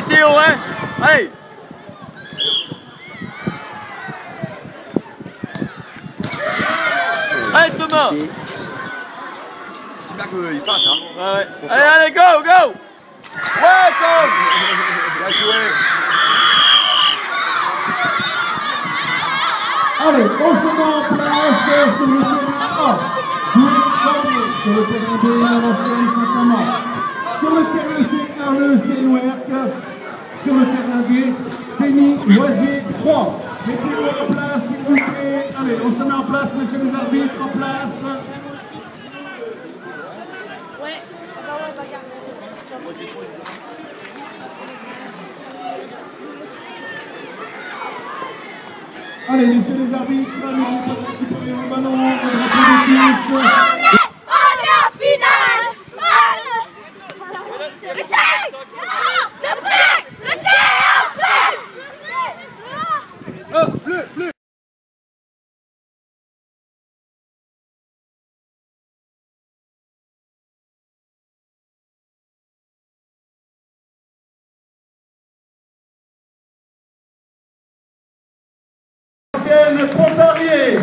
Allez Théo, hein. Allez. Allez Thomas. C'est bien qu'il passe, hein. Ouais. Allez, allez, go, go. Ouais, Tom. Bien joué. Allez, on se met en place sur le terrain A. Sur le terrain B, Valenciennes Saint-Amand. Sur le terrain C, Arleuse Ténouerc. Sur le terrain D, Fény Loisier 3. Mettez-vous en place, s'il vous plaît. Allez, on se met en place, messieurs les arbitres, en place. Ouais, bagarre. Allez, messieurs les arbitres, n'oubliez pas de récupérer le ballon, le drapeau de touche. On est en finale. Le C, le P, le C, le P. Bleu, bleu. Contrarié.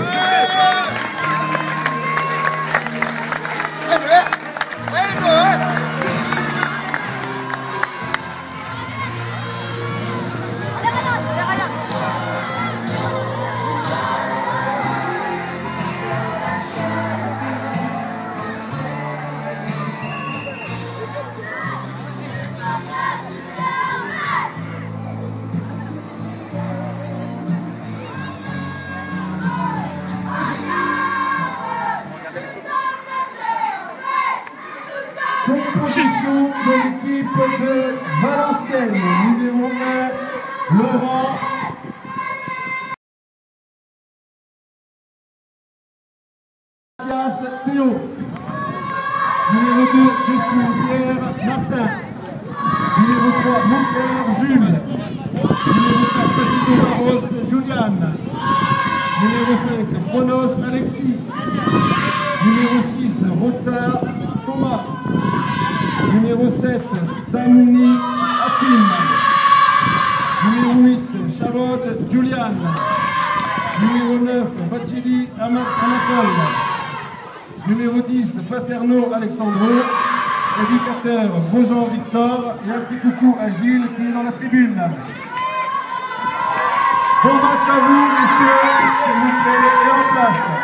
Composition de l'équipe de Valenciennes. Numéro 1, Laurent. Mathias Théo. Numéro 2, Christine Pierre Martin. Numéro 3, Monter Jules. Numéro 4, Tacito Barros Juliane. Numéro 5, Chronos Alexis. Numéro 6, Rota Thomas. Numéro 7, Damouni Hakim. Numéro 8, Charlotte Juliane. Numéro 9, Bachili Anatole. Numéro 10, Paterno Alexandro. Éducateur Grosjean Victor. Et un petit coucou à Gilles qui est dans la tribune. Bon match à vous, messieurs, s'il vous plaît, et en place.